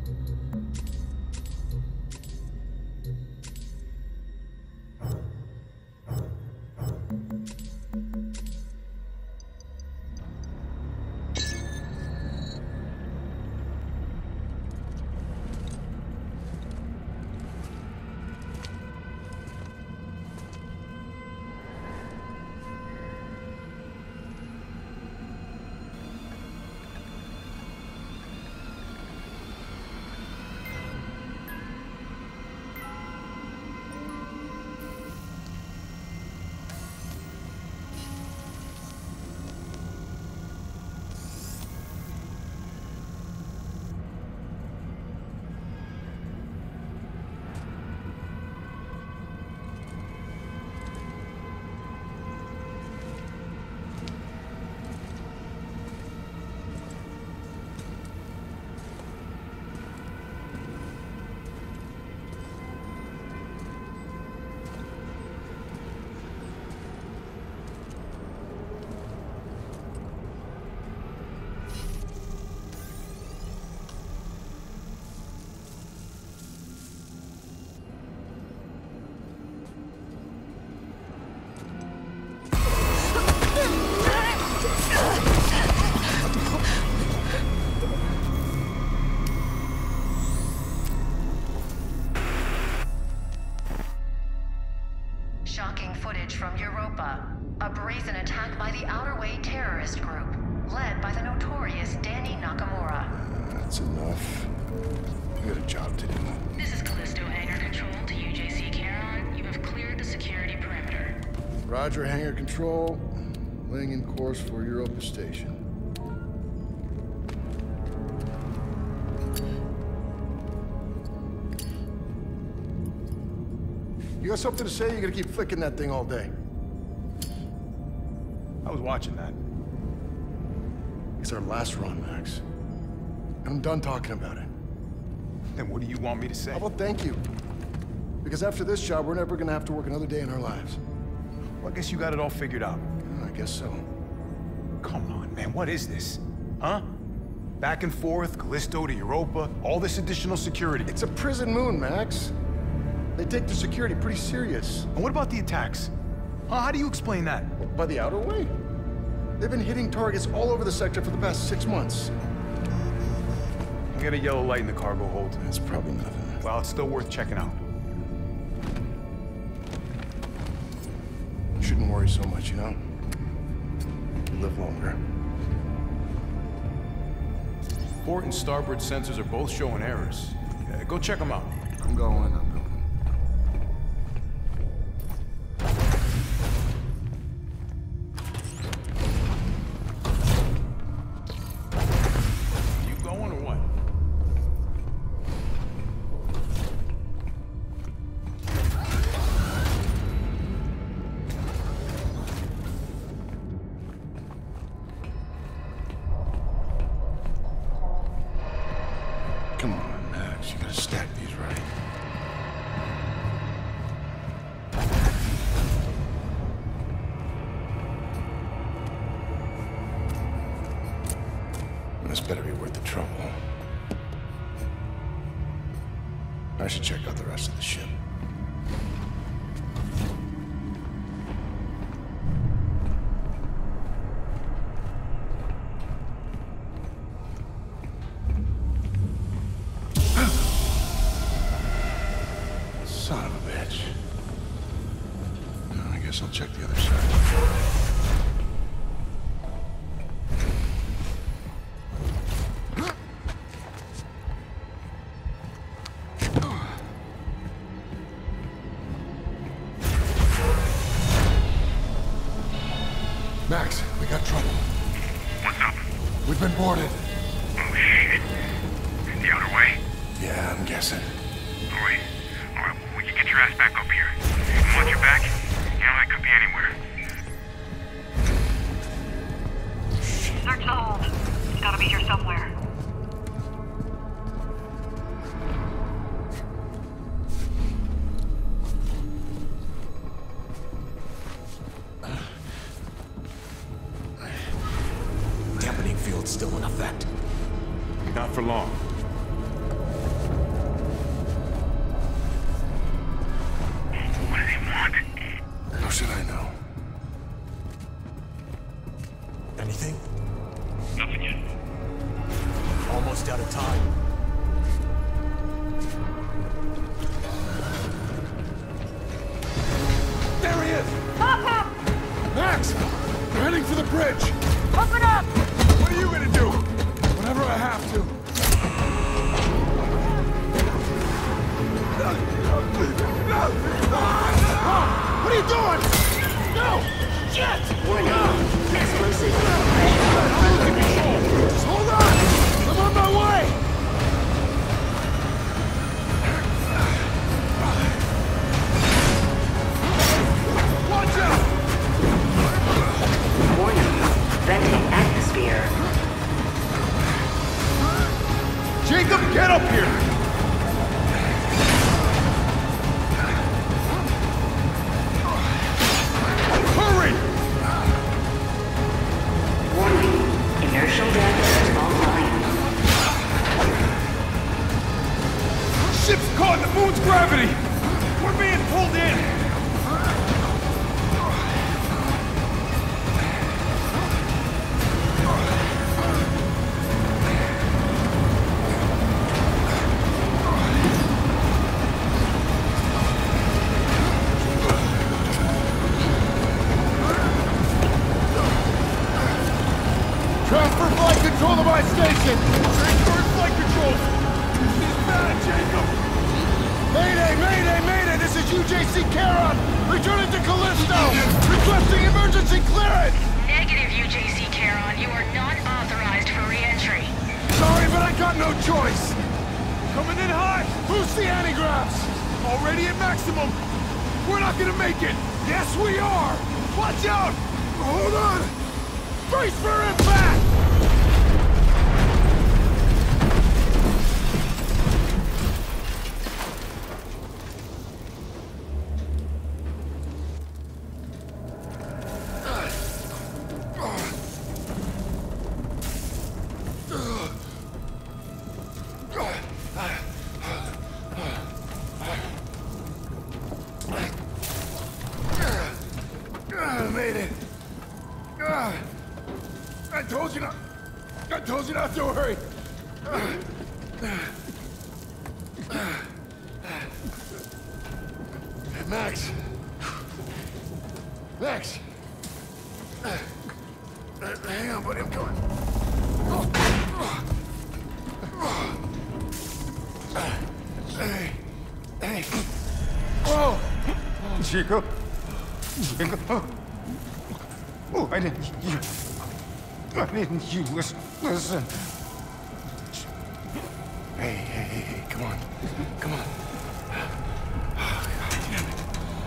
Shocking footage from Europa. A brazen attack by the Outer Way terrorist group, led by the notorious Danny Nakamura. That's enough. We got a job to do. This is Callisto Hangar Control to UJC Caron. You have cleared the security perimeter. Roger, Hangar Control. Laying in course for Europa Station. You got something to say? You're gonna keep flicking that thing all day. I was watching that. It's our last run, Max. And I'm done talking about it. Then what do you want me to say? How about thank you? Because after this job, we're never gonna have to work another day in our lives. Well, I guess you got it all figured out. I guess so. Come on, man, what is this? Huh? Back and forth, Callisto to Europa, all this additional security. It's a prison moon, Max. They take their security pretty serious. And what about the attacks? Huh? How do you explain that? By the Outer Way? They've been hitting targets all over the sector for the past 6 months. We got a yellow light in the cargo hold. That's probably nothing. Well, it's still worth checking out. You shouldn't worry so much, you know? You live longer. Port and starboard sensors are both showing errors. Go check them out. I'm going. You going or what? Come on, Max. You gotta stack these right. This better be worth the trouble. I should check out the rest of the ship. Son of a bitch. I guess I'll check the other side. Max, we got trouble. What's up? We've been boarded. Oh, shit. The Outer Way? Yeah, I'm guessing. Alright, well, you get your ass back up here. And once you're back, you know, I could be anywhere. Search the hold. It's gotta be here somewhere. Dampening field's still in effect. Not for long. yet. Almost out of time. There he is! Pop, pop! Max! We're heading for the bridge! Open up! What are you gonna do? Whatever I have to. What are you doing? No! Shit! Explosive. Just hold on! I'm on my way! Watch out! Warning. Venting atmosphere. Jacob, get up here! Hurry! Warning. Inertial damage online. Ship's caught in the moon's gravity! We're being pulled in! Transfer flight control to my station! Transfer flight control! He's bad, Jacob! Mayday, mayday, mayday! This is UJC Charon! Returning to Callisto! Requesting emergency clearance! Negative, UJC Charon. You are not authorized for re-entry. Sorry, but I got no choice! Coming in hot! Boost the antigraphs! Already at maximum! We're not gonna make it! Yes, we are! Watch out! Hold on! Brace for impact! I made it. I told you not to worry. Max. Max. Hang on, buddy, I'm coming. Hey. Oh! Chico? Chico? Oh, why didn't you listen? Hey, come on. Come on. Oh, God damn it.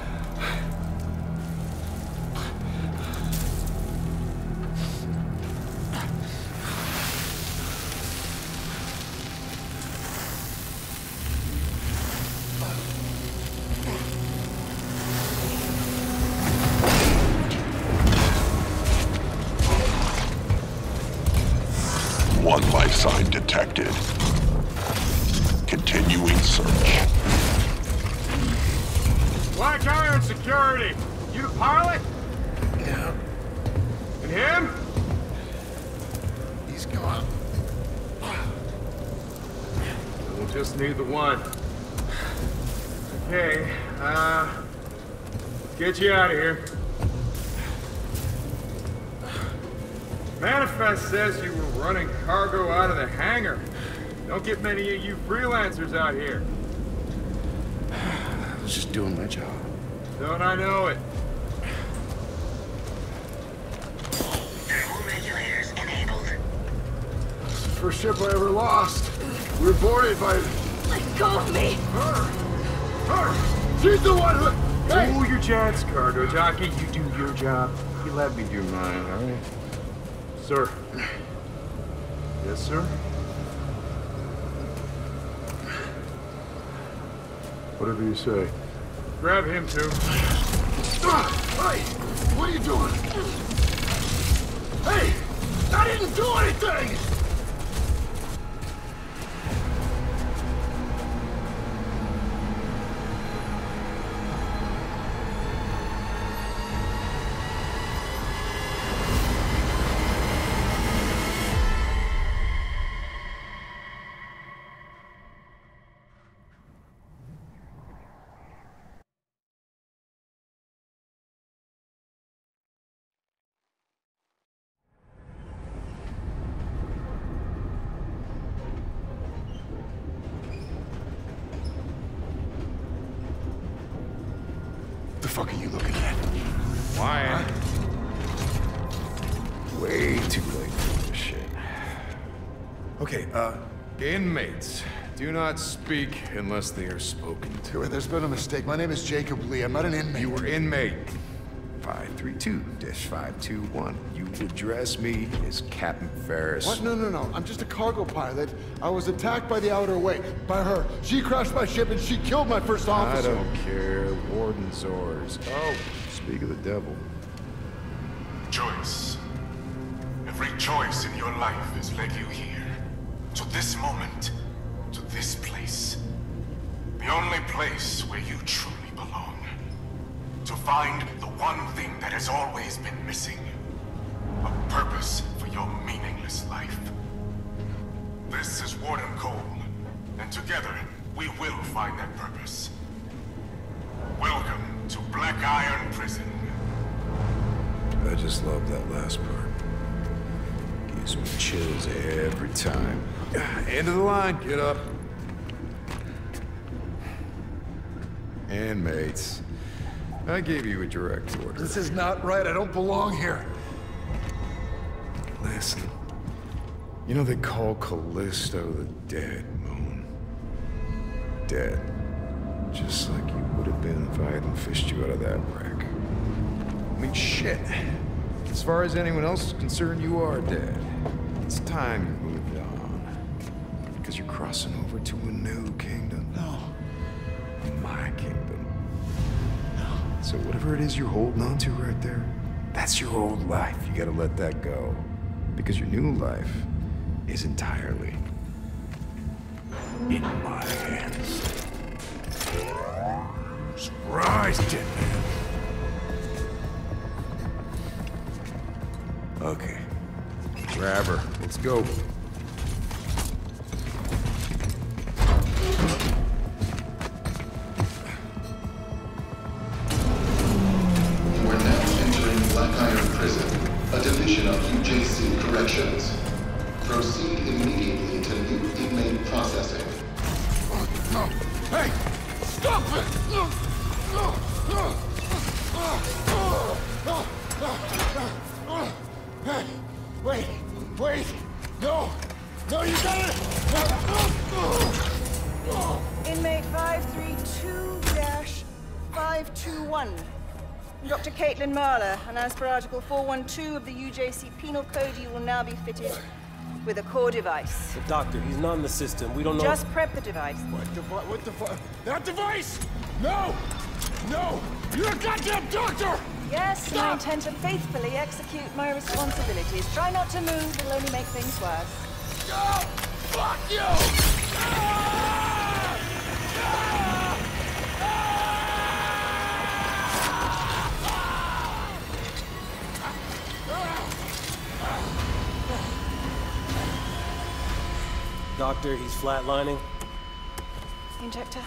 One life sign detected. Continuing search. Black Iron Security. You the pilot? Yeah. And him? He's gone. We'll just need the one. Okay, get you out of here. Manifest says you were running cargo out of the hangar. Don't get many of you freelancers out here. I was just doing my job. Don't I know it? Thermal regulators enabled. It's the first ship I ever lost. We were boarded by Let go of me! her. She's the one who... Hey! Cool your jets, cargo jockey. You do your job. You let me do mine, all right? Sir. Yes, sir? Whatever you say. Grab him, too. Hey! What are you doing? Hey! I didn't do anything! fuck are you looking at? Why? Way too late for this shit. Okay, inmates. Do not speak unless they are spoken to. There's been a mistake. My name is Jacob Lee. I'm not an inmate. You were inmate 532-521. You address me as Captain Ferris. What? No. I'm just a cargo pilot. I was attacked by the Outer Way. By her. She crashed my ship and she killed my first officer. I don't care. Warden's orders. Oh, speak of the devil. Choice. Every choice in your life has led you here. To this moment. To this place. The only place where you truly belong. To find the one thing that has always been missing. A purpose for your meaningless life. This is Warden Cole, and together we will find that purpose. Welcome to Black Iron Prison. I just love that last part. Gives me chills every time. End of the line, get up. Inmates. I gave you a direct order. This is not right. I don't belong here. Listen. You know they call Callisto the dead moon. Dead. Just like you would have been if I hadn't fished you out of that wreck. I mean, shit. As far as anyone else is concerned, you are dead. It's time you moved on. Because you're crossing over to a new kingdom. No. My kingdom. So whatever it is you're holding on to right there, that's your old life. You gotta let that go. Because your new life is entirely in my hands. Surprise, Jet Man. Okay. Grab her. Let's go. A division of UJC Corrections. Proceed immediately to new inmate processing. Hey! Stop it! Hey! Wait! No, you got it! Inmate 532-521. Dr. Caitlin Marler, and as per Article 412 of the UJC Penal Code, you will now be fitted with a core device. The doctor, he's not in the system. We don't know... Just prep the device. What the fuck? That device? No! You're a goddamn doctor! Yes, and I intend to faithfully execute my responsibilities. Try not to move, it'll only make things worse. Oh, fuck you! Doctor, he's flatlining. Injector.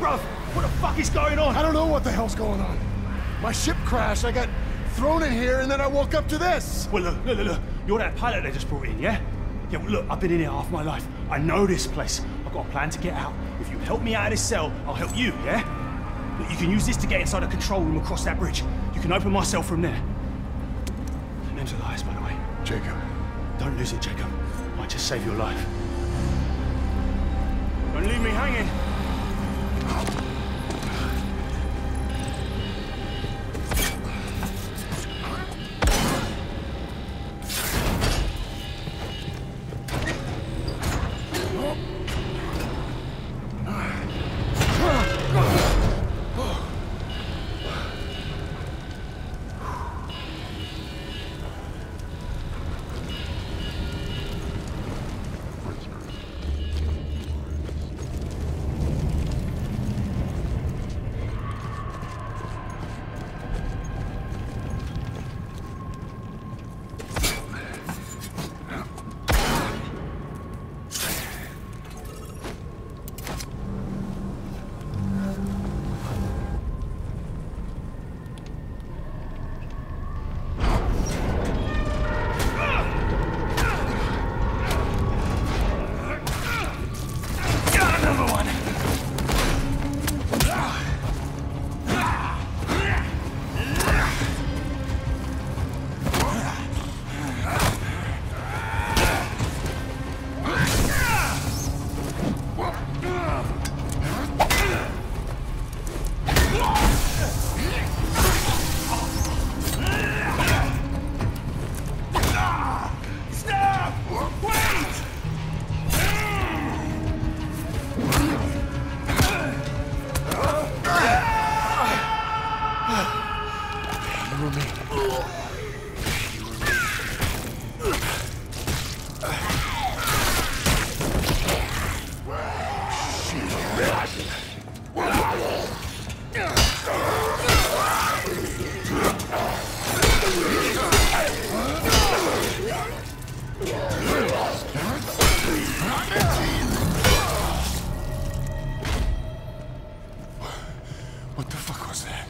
bruv! What the fuck is going on? I don't know what the hell's going on. My ship crashed, I got thrown in here, and then I woke up to this! Well, look. You're that pilot they just brought in, yeah? Yeah, well, look, I've been in here half my life. I know this place. I've got a plan to get out. If you help me out of this cell, I'll help you, yeah? Look, you can use this to get inside the control room across that bridge. You can open my cell from there. The name's Elias, by the way. Jacob. Don't lose it, Jacob. Might just save your life. Don't leave me hanging. What the fuck was that?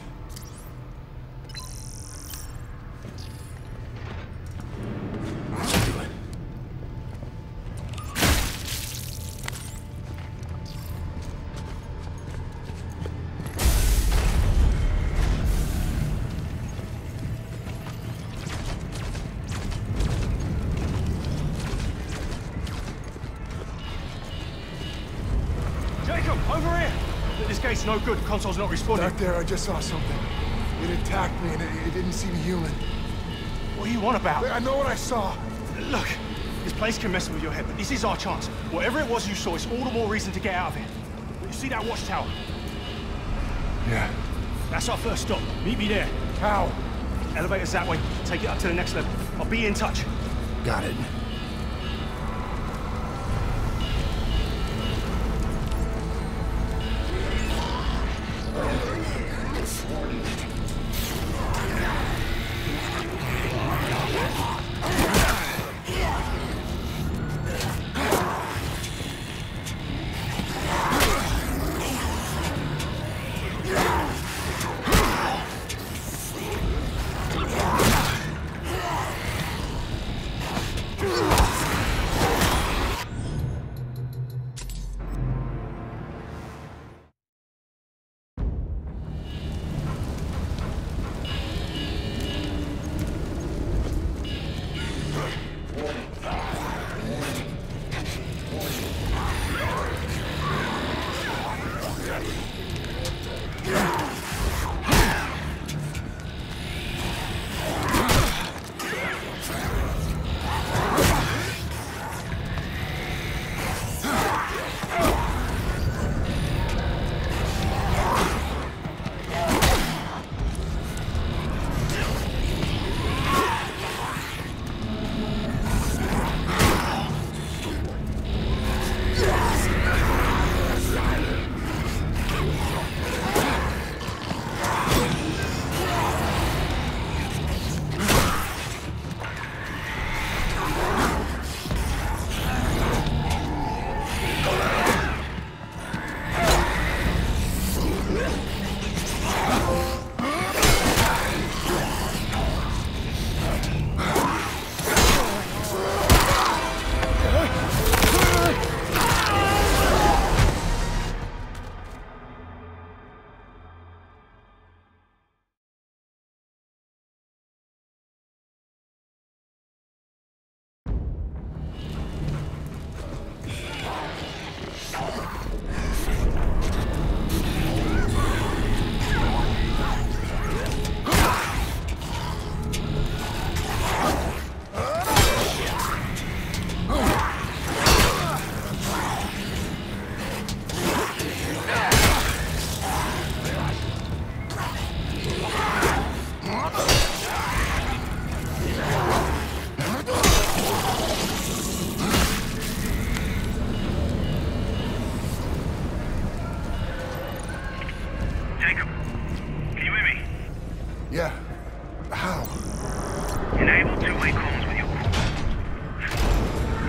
Jacob, over here! This gate's no good. Console's not responding. Back there, I just saw something. It attacked me, and it didn't seem human. What are you on about? I know what I saw. Look, this place can mess with your head, but this is our chance. Whatever it was you saw, it's all the more reason to get out of here. You see that watchtower? Yeah. That's our first stop. Meet me there. How? Elevator's that way. Take it up to the next level. I'll be in touch. Got it.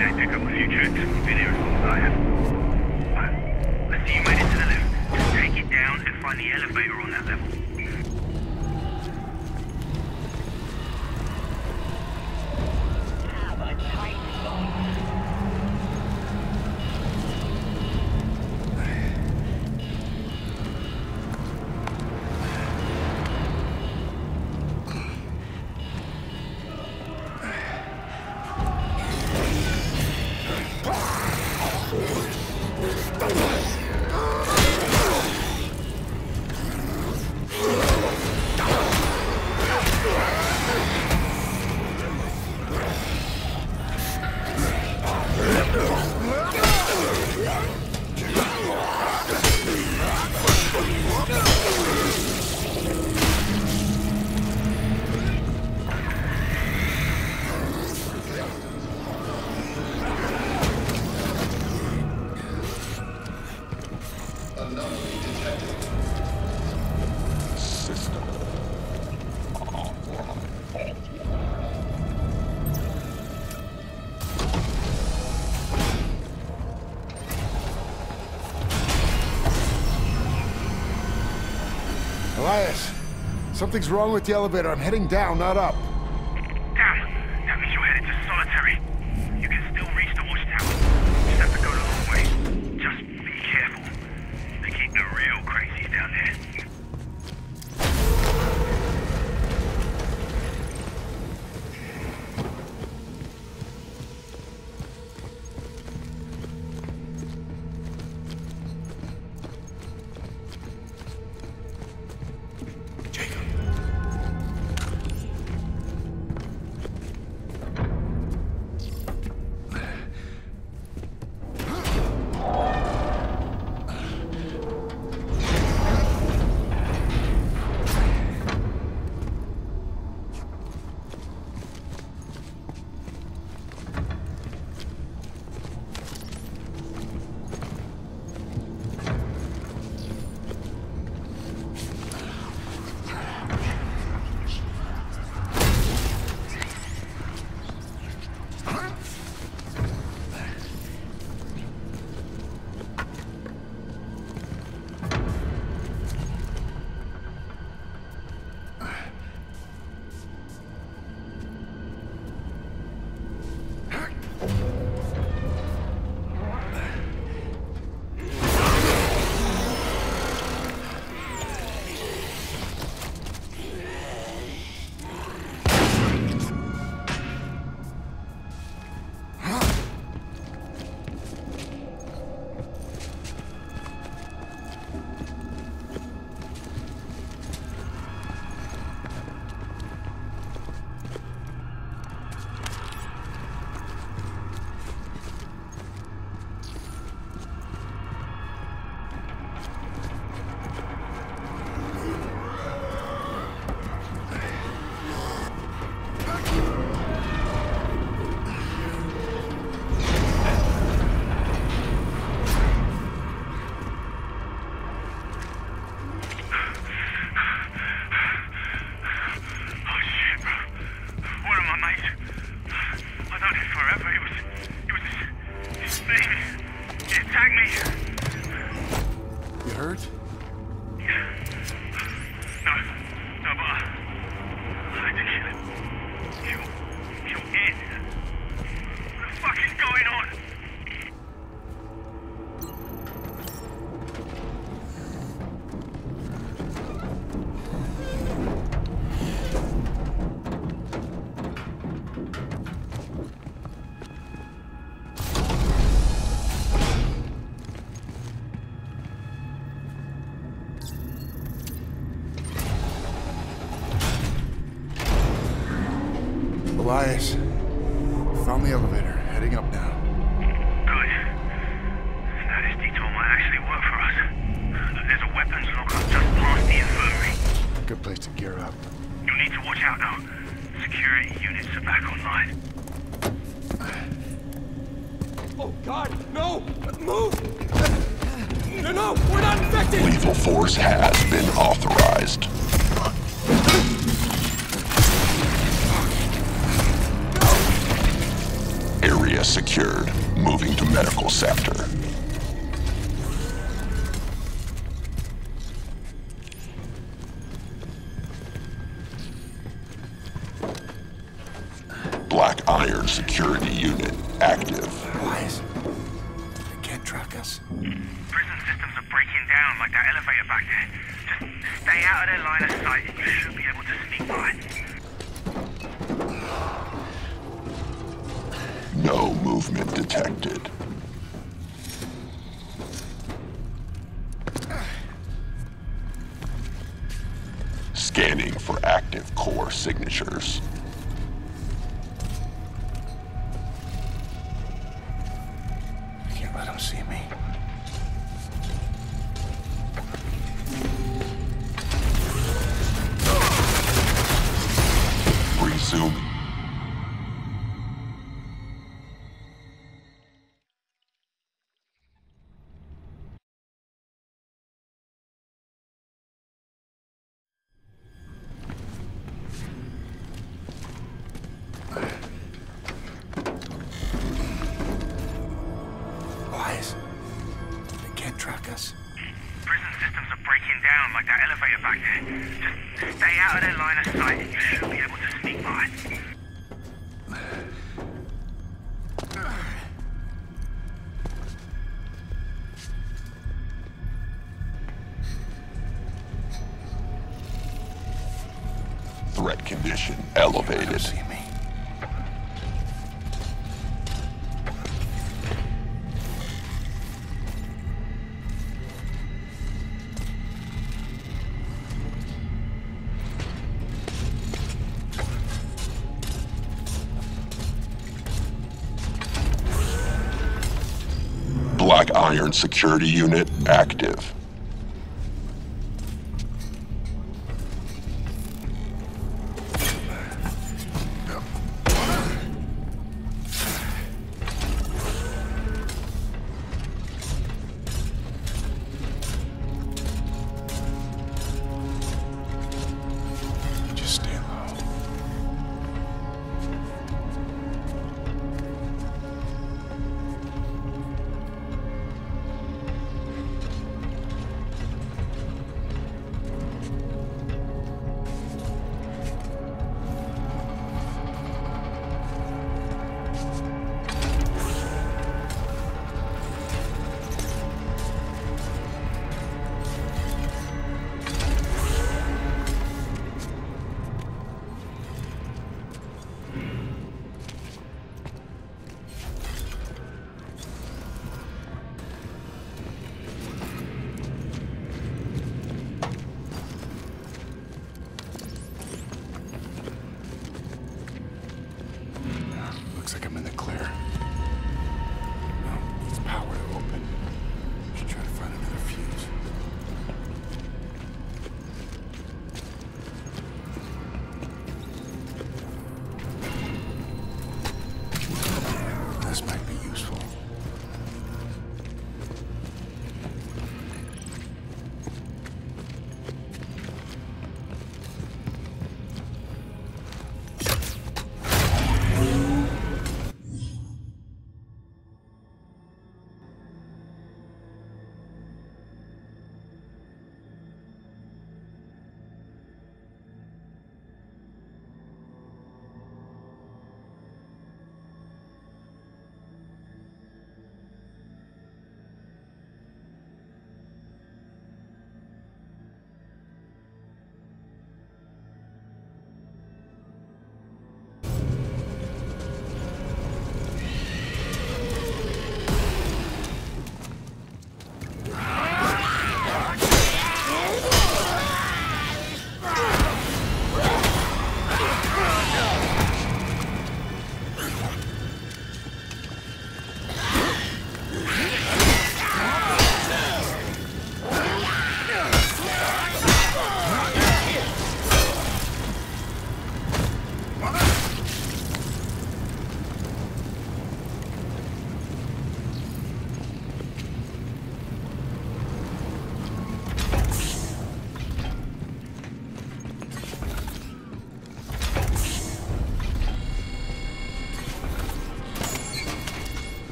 they pick up a few tricks. You've been here as long as I have. I see you made it to the lift. Just take it down and find the elevator on that level. Elias, something's wrong with the elevator. I'm heading down, not up. Damn! That means you're headed to solitary. You can still reach the watchtower. You just have to go the long way. Just be careful. They keep the real crazies down there. Elias, found the elevator. Heading up now. Good. Now this detour might actually work for us. There's a weapons lockup just past the infirmary. Good place to gear up. You'll need to watch out though. Security units are back online. Oh God, no! Move! No, we're not infected! Lethal force has been authorized. Area area secured. Moving to medical sector. Black Iron security unit active. Guys, they can't track us. Prison systems are breaking down like that elevator back there. Just stay out of their line of sight and you should be able to sneak by. No movement detected. Scanning for active core signatures. Can't let them see me. Resuming. Guys, they can't track us. Prison systems are breaking down like that elevator back there. Just stay out of their line of sight and you should be able to sneak by. Threat condition elevated. See me. Black Iron security unit active. Just stay low.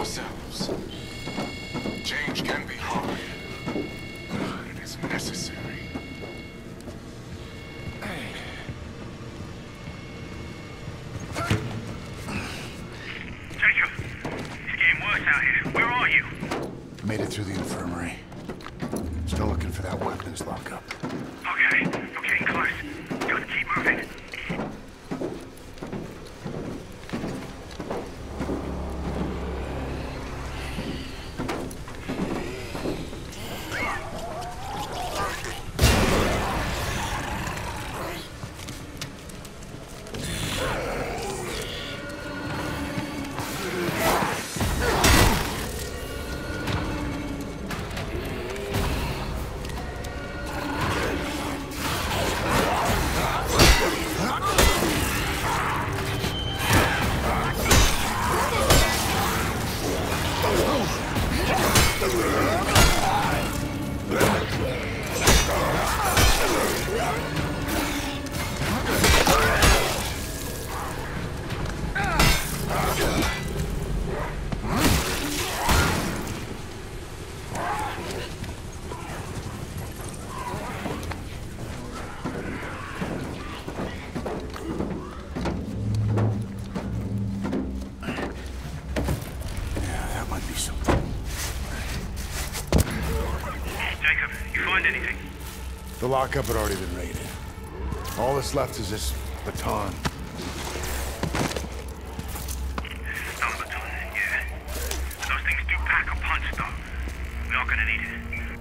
ourselves. Change can be hard, but it is necessary. Jacob, it's getting worse out here. Where are you? Made it through the infirmary. Still looking for that weapons lockup. Okay, you're getting close. Gotta keep moving. The lockup had already been raided. All that's left is this baton. Stun baton, yeah. Those things do pack a punch, though. We are gonna need it.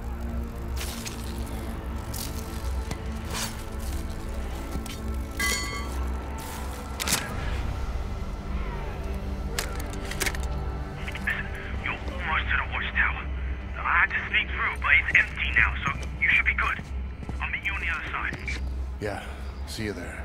Listen, you're almost to the watchtower. I had to sneak through, but it's empty now, so you should be good. I'll meet you on the other side. Yeah, see you there.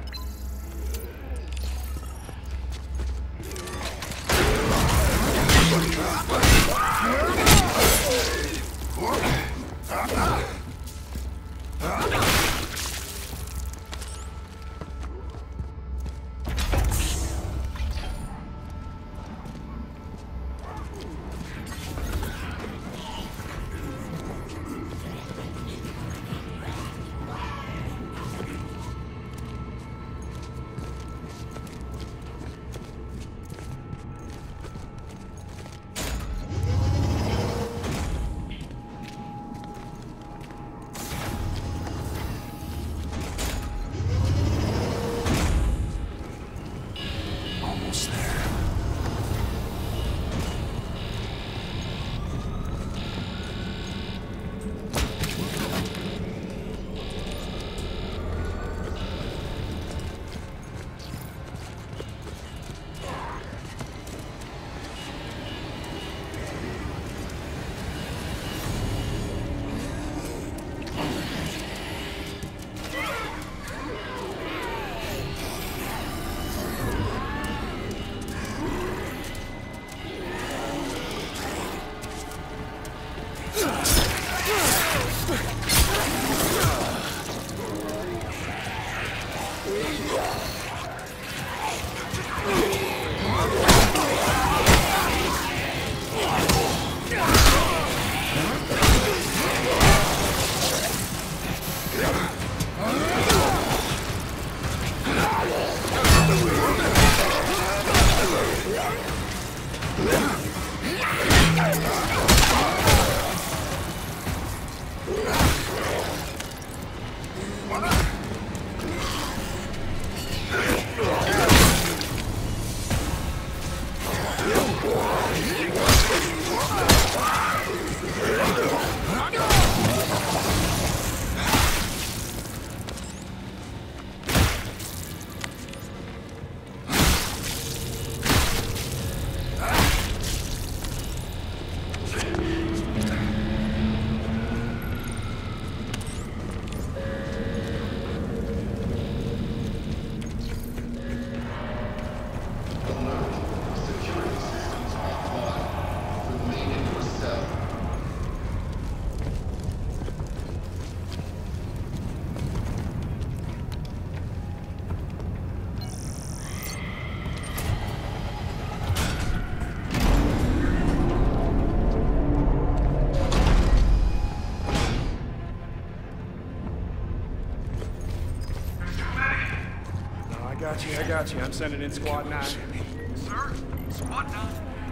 I got you. I'm sending in Squad 9. Sir? Squad 9?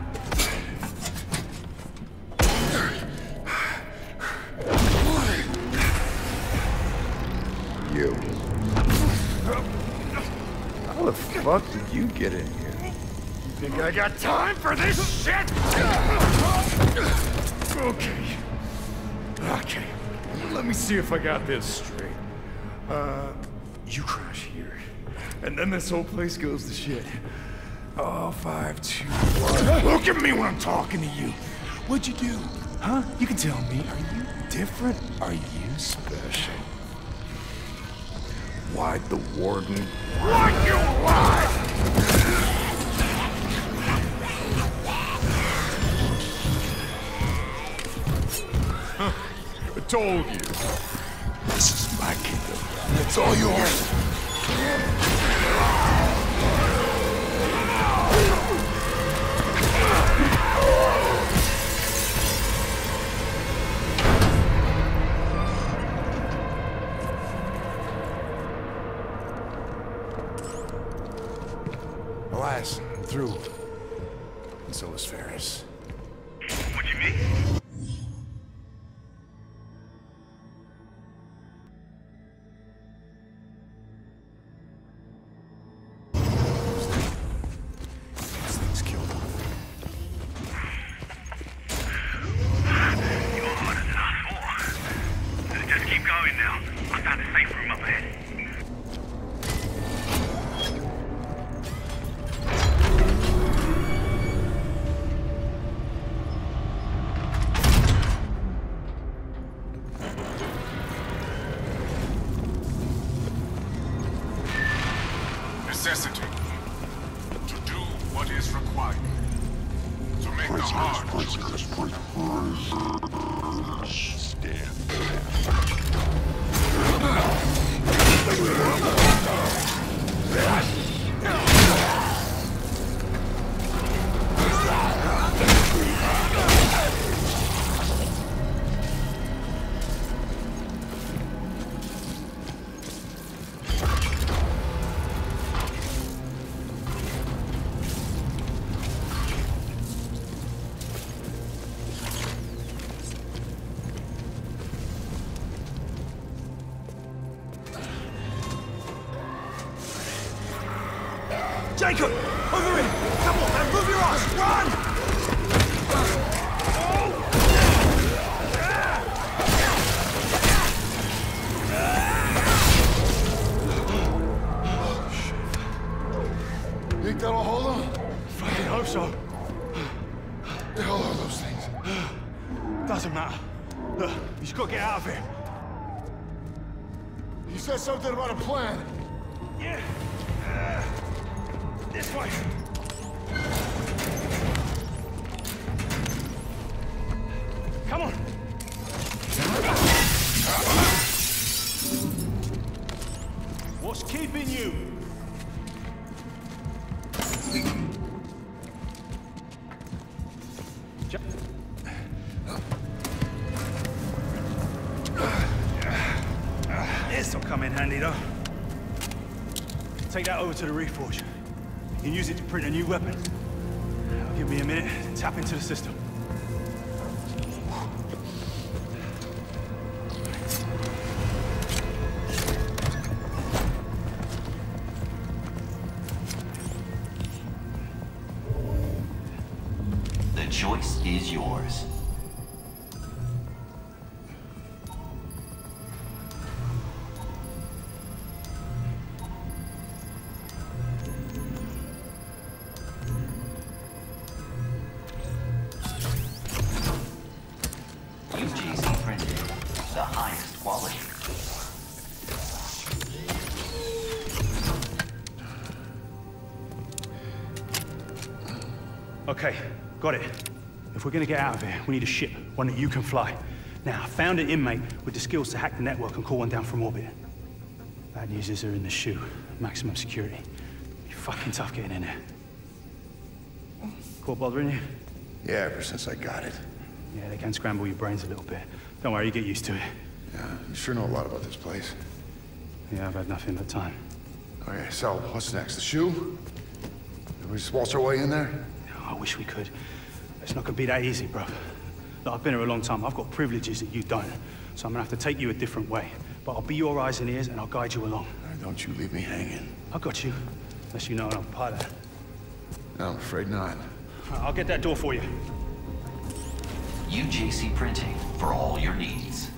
You. How the fuck did you get in here? Think I got time for this shit? Okay. Let me see if I got this straight. You crash here. And then this whole place goes to shit. Oh, 5, 2, 1. Look at me when I'm talking to you. What'd you do? Huh? You can tell me. Are you different? Are you special? Why'd the warden... Why'd you lie? I told you. This is my kingdom. It's all yours. Alas, I'm through. And so is Ferris. What do you mean? Necessity to do what is required to make the hard choices. Stand Jacob! Over here! Come on, man! Move your ass! Run! Think that'll hold them? Fucking hope so. The hell are those things? Doesn't matter. Look, you just gotta get out of here. You said something about a plan. Yeah. This way. Come on. What's keeping you? This'll come in handy, though. Take that over to the Reforge. You can use it to print a new weapon. Give me a minute to tap into the system. The choice is yours. Okay, got it. If we're gonna get out of here, we need a ship, one that you can fly. Now, I found an inmate with the skills to hack the network and call one down from orbit. Bad news is they're in the shoe. Maximum security. Be fucking tough getting in there. Caught bothering you? Yeah, ever since I got it. Yeah, they can scramble your brains a little bit. Don't worry, you get used to it. Yeah, you sure know a lot about this place. Yeah, I've had nothing but time. Okay, so what's next? The shoe? Can we just waltz our way in there? I wish we could. It's not gonna be that easy, bro. Look, I've been here a long time. I've got privileges that you don't. So I'm gonna have to take you a different way. But I'll be your eyes and ears and I'll guide you along. Don't you leave me hanging. I got you. Unless you know I'm a pilot. No, I'm afraid not. I'll get that door for you. UJC Printing for all your needs.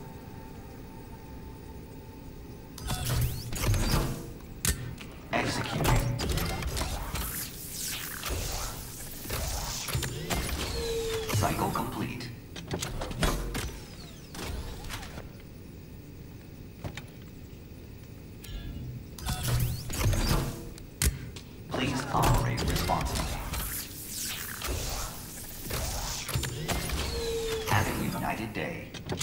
Executing. Cycle complete. Please operate responsibly. Have a united day.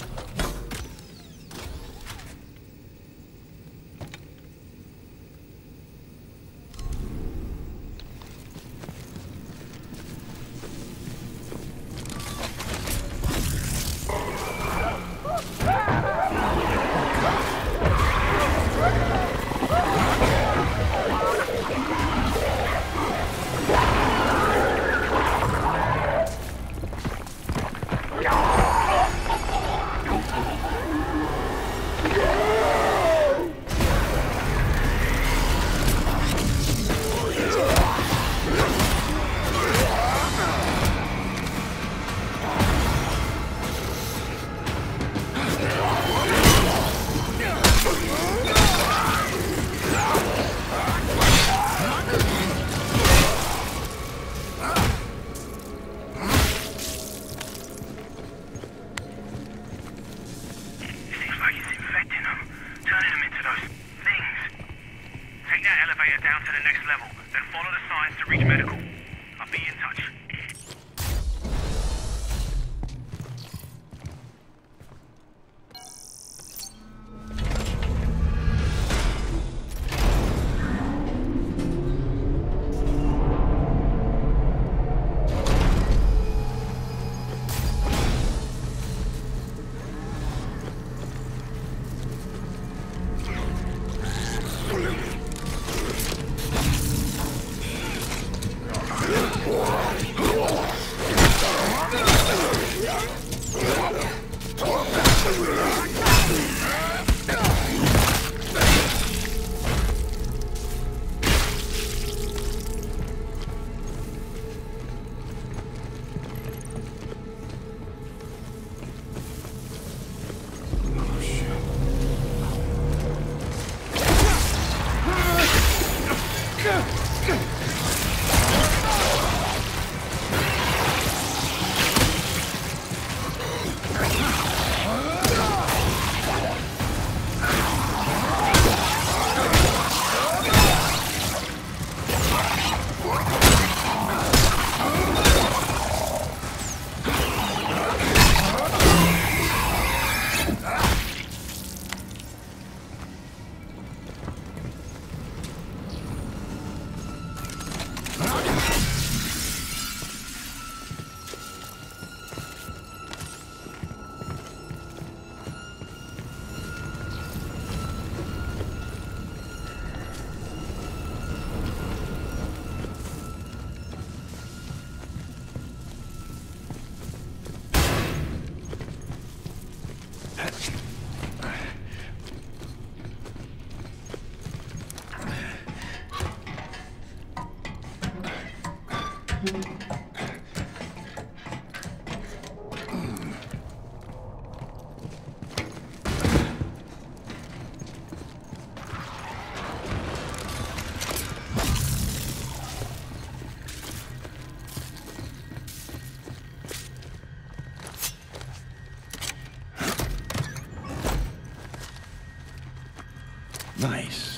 Nice.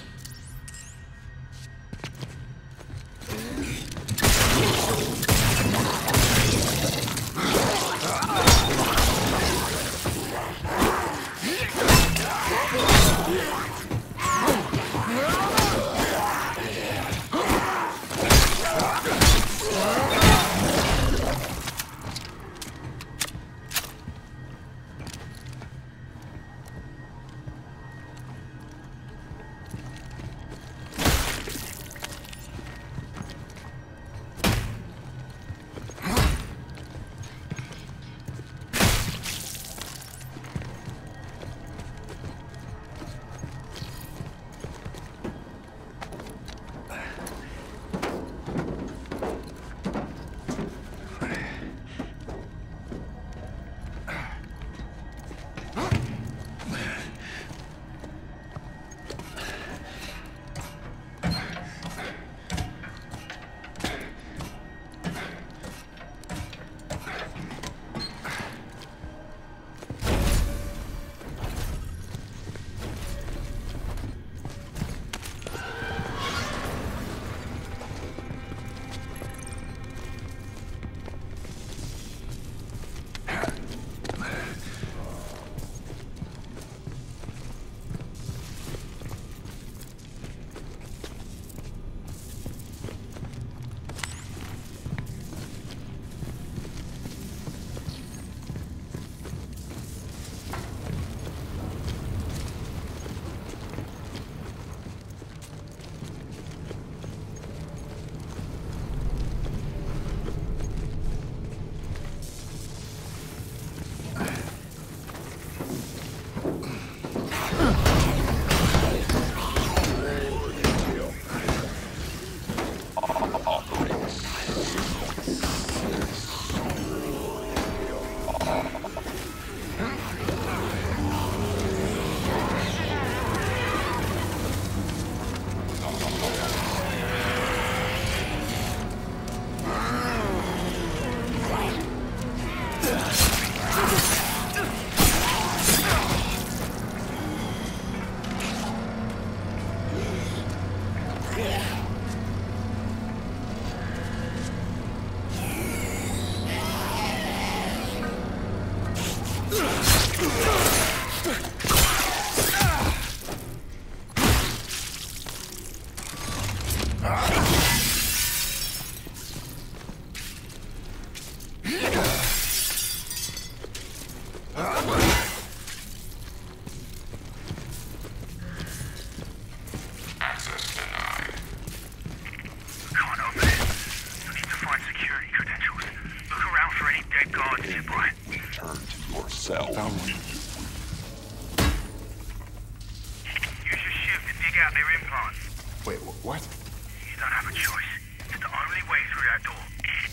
your implant. Wait, what? You don't have a choice. It's the only way through that door.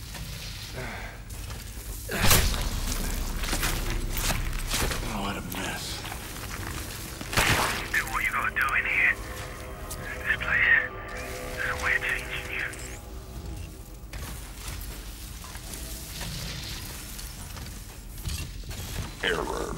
Oh, what a mess. Do what you gotta do in here. This place, there's a way of changing you. Error.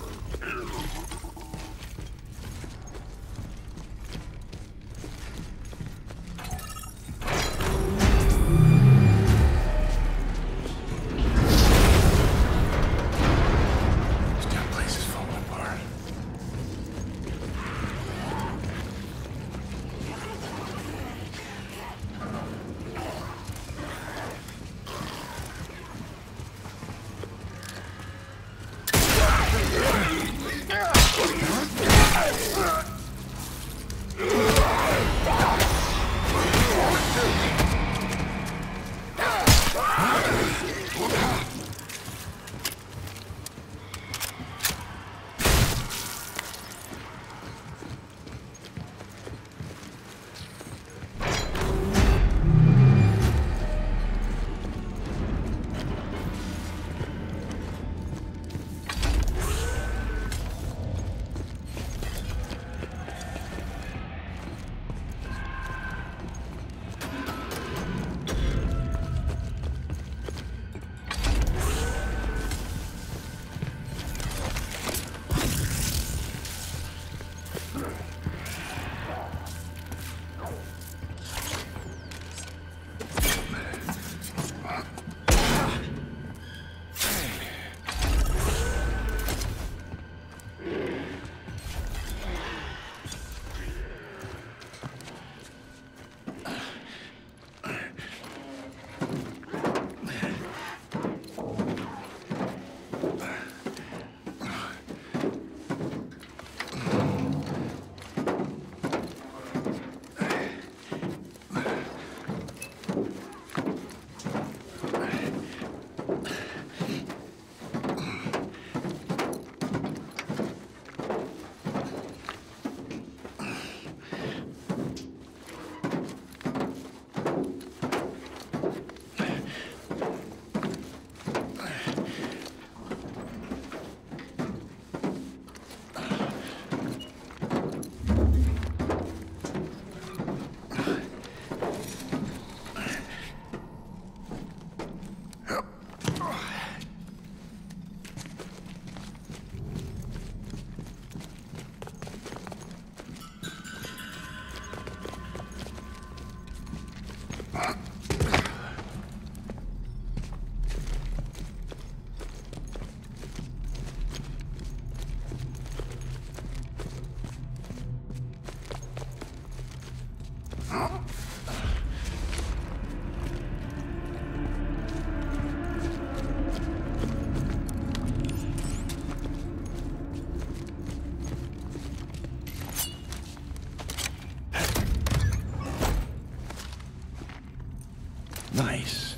Nice.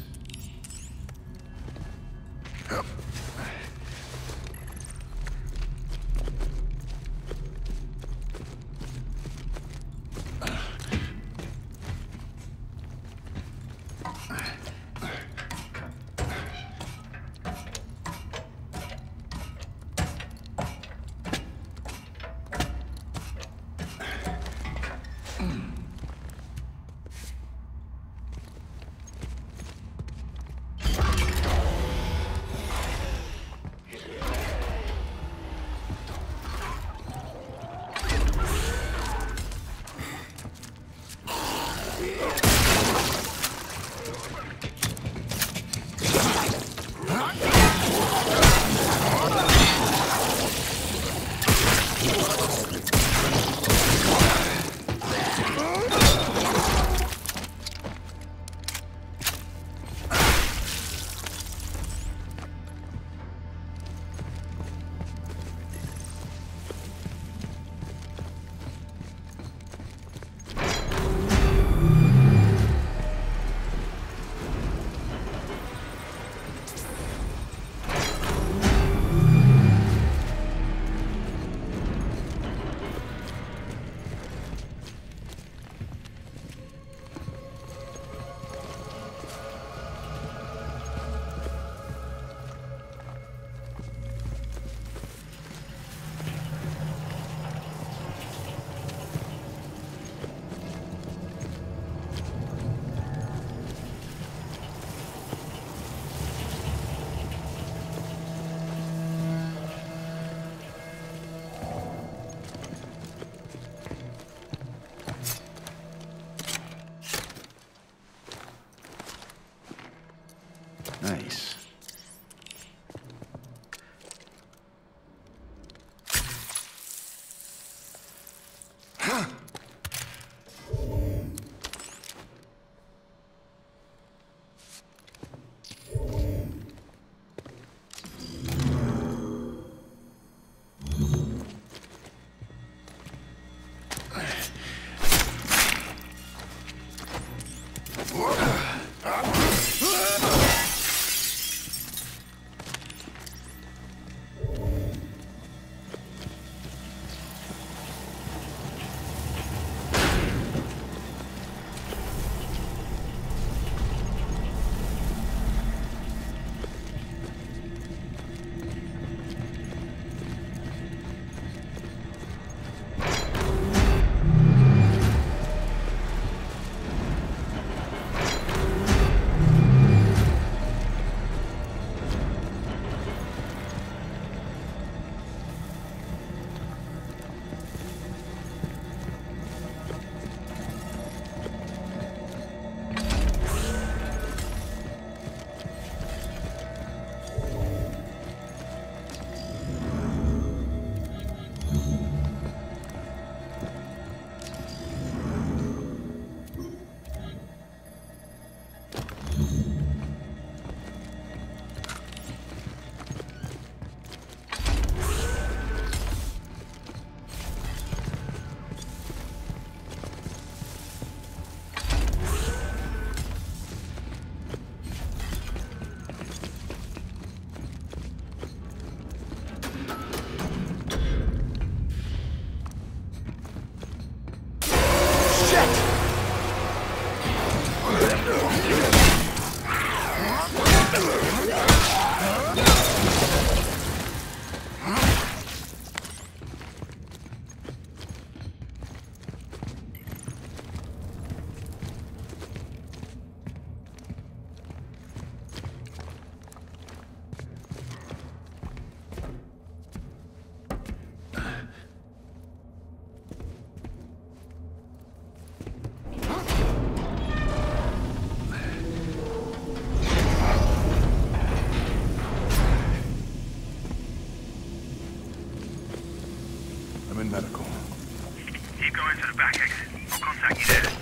Medical. Keep going to the back exit. I'll contact you there.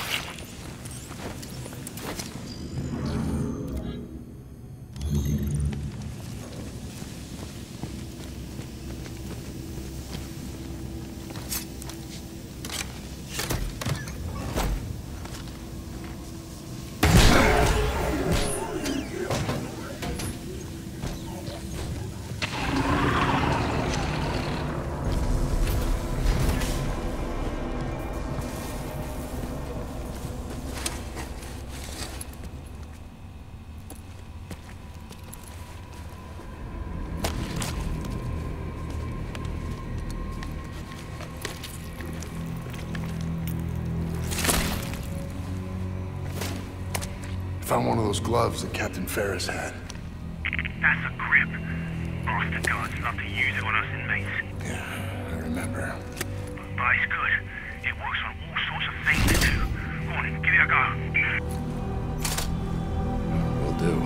Found one of those gloves that Captain Ferris had. That's a grip. Bastard guards love to use it on us inmates. Yeah, I remember. But it's good. It works on all sorts of things to do. Go on, give it a go. Will do.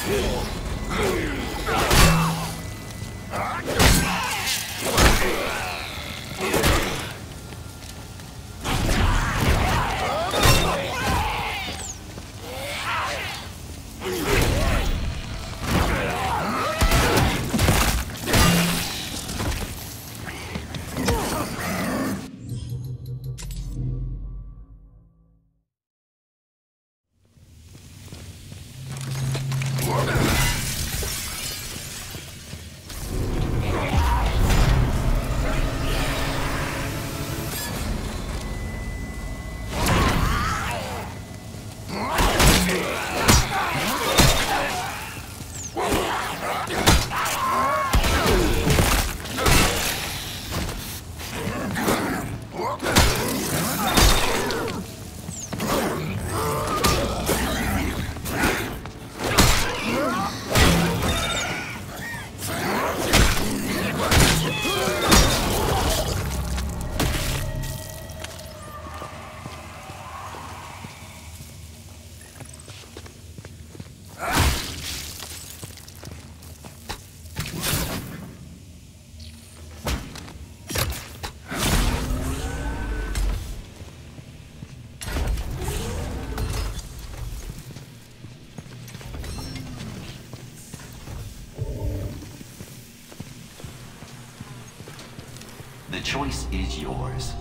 The choice is yours.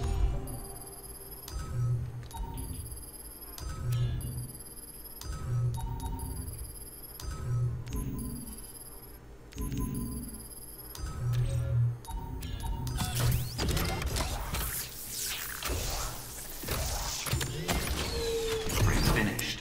Finished.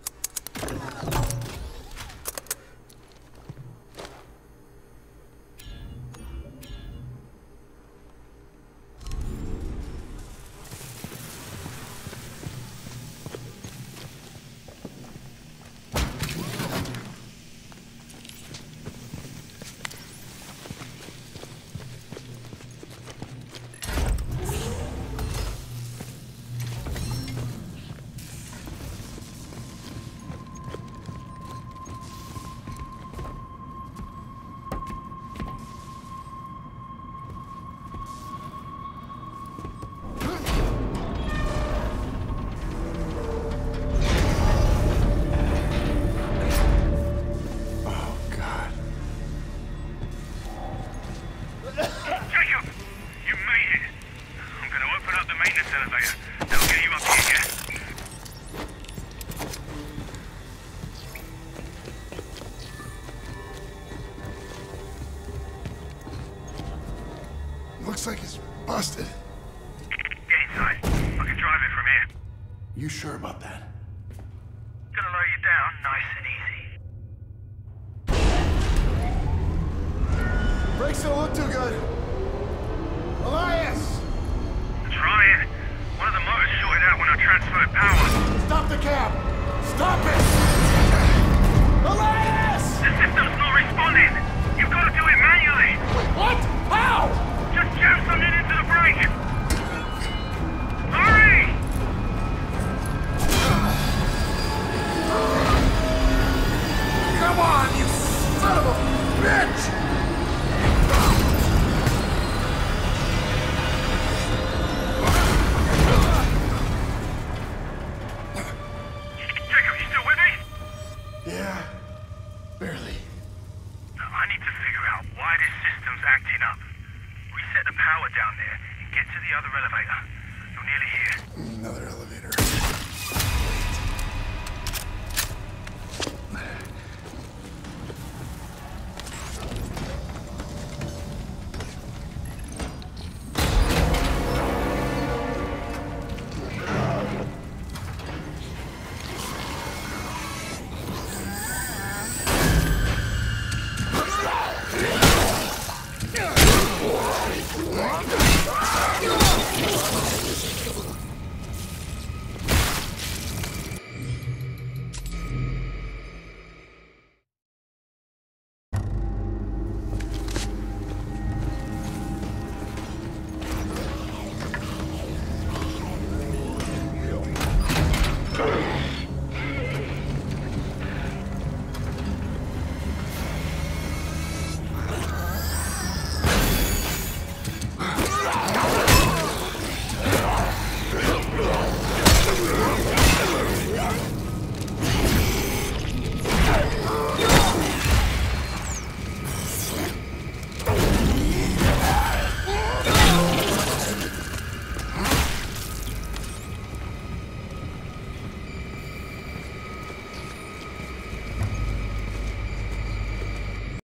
Looks like it's busted. Get inside. I can drive it from here. You sure about that? Gonna lower you down nice and easy. Brakes don't look too good. Elias! Trying. One of the motors shorted out when I transferred power. Stop the cab! Stop it! Elias! The system's not responding. You've got to do it manually. Wait, what? How? Just jam something into the brake. Hurry! Come on, you son of a bitch! Jacob, you still with me? Yeah, barely. I need to figure out why this system's acting up. Reset the power down there and get to the other elevator. You're nearly here. Another elevator.